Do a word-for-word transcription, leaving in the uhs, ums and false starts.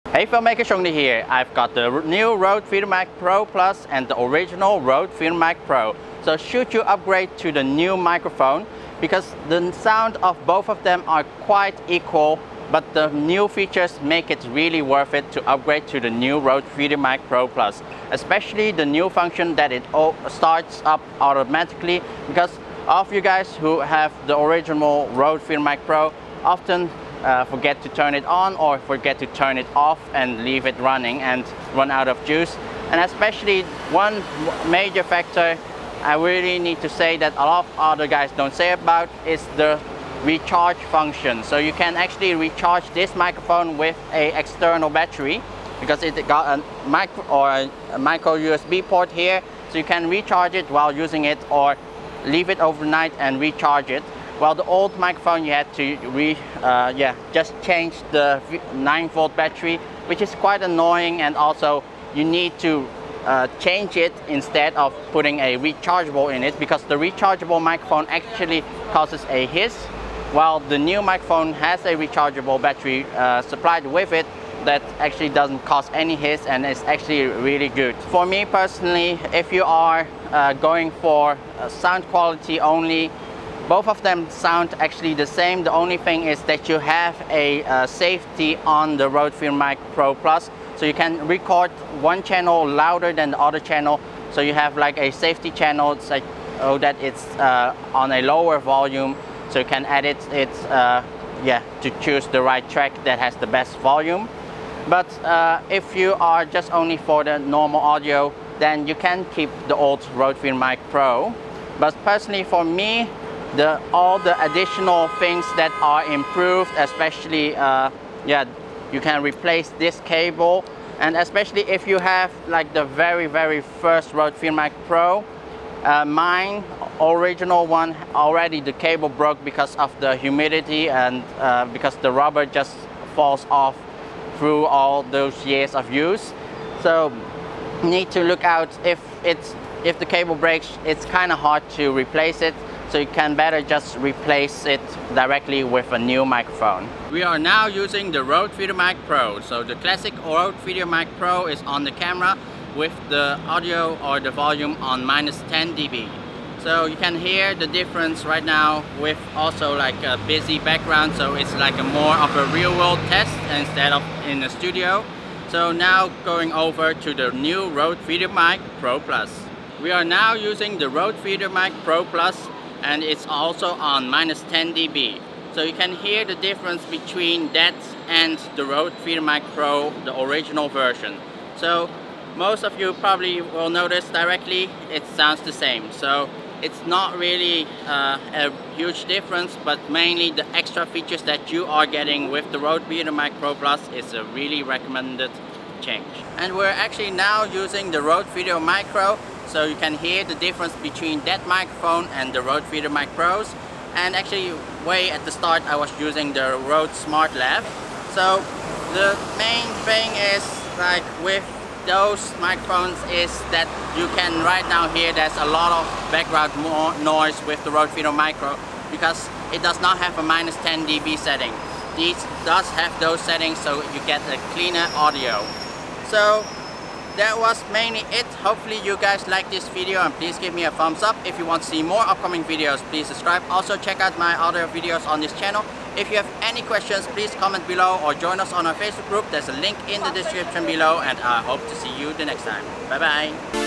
Hey filmmaker, Chung Dha here. I've got the new Rode Videomic Pro Plus and the original Rode Videomic Pro. So should you upgrade to the new microphone, because the sound of both of them are quite equal, but the new features make it really worth it to upgrade to the new Rode Videomic Pro Plus. Especially the new function that it all starts up automatically, because all of you guys who have the original Rode Videomic Pro often Uh, forget to turn it on or forget to turn it off and leave it running and run out of juice. And especially one major factor I really need to say that a lot of other guys don't say about is the recharge function. So you can actually recharge this microphone with a external battery, because it got a micro or a micro U S B port here, so you can recharge it while using it or leave it overnight and recharge it. While the old microphone you had to re, uh, yeah, just change the nine volt battery, which is quite annoying, and also you need to uh, change it instead of putting a rechargeable in it, because the rechargeable microphone actually causes a hiss, while the new microphone has a rechargeable battery uh, supplied with it that actually doesn't cause any hiss and is actually really good. For me personally, if you are uh, going for uh, sound quality only, both of them sound actually the same. The only thing is that you have a uh, safety on the Rode Videomic Pro Plus, so you can record one channel louder than the other channel. So you have like a safety channel, it's like, oh, that it's uh, on a lower volume, so you can edit it, uh, yeah, to choose the right track that has the best volume. But uh, if you are just only for the normal audio, then you can keep the old Rode Videomic Pro. But personally for me, The, all the additional things that are improved, especially uh, yeah, you can replace this cable, and especially if you have like the very very first Rode Videomic Pro, uh, mine original one, already the cable broke because of the humidity and uh, because the rubber just falls off through all those years of use. So you need to look out if it's if the cable breaks, it's kind of hard to replace it. So you can better just replace it directly with a new microphone. We are now using the Rode Videomic Pro. So the classic Rode Videomic Pro is on the camera with the audio or the volume on minus ten D B. So you can hear the difference right now with also like a busy background. So it's like a more of a real world test instead of in the studio. So now going over to the new Rode Videomic Pro Plus. We are now using the Rode Videomic Pro Plus, and it's also on minus ten D B. So you can hear the difference between that and the Rode Videomic Pro, the original version. So most of you probably will notice directly it sounds the same. So it's not really uh, a huge difference, but mainly the extra features that you are getting with the Rode Videomic Pro Plus is a really recommended change. And we're actually now using the Rode Videomic Pro. So you can hear the difference between that microphone and the Rode Videomic Pros. And actually way at the start I was using the Rode Smart Lav. So the main thing is like with those microphones is that you can right now hear there's a lot of background noise with the Rode Videomic Pro, because it does not have a minus ten D B setting. These does have those settings, so you get a cleaner audio. So that was mainly it. Hopefully you guys like this video, and please give me a thumbs up. If you want to see more upcoming videos, please subscribe. Also check out my other videos on this channel. If you have any questions, please comment below or join us on our Facebook group. There's a link in the description below, and I hope to see you the next time. Bye bye.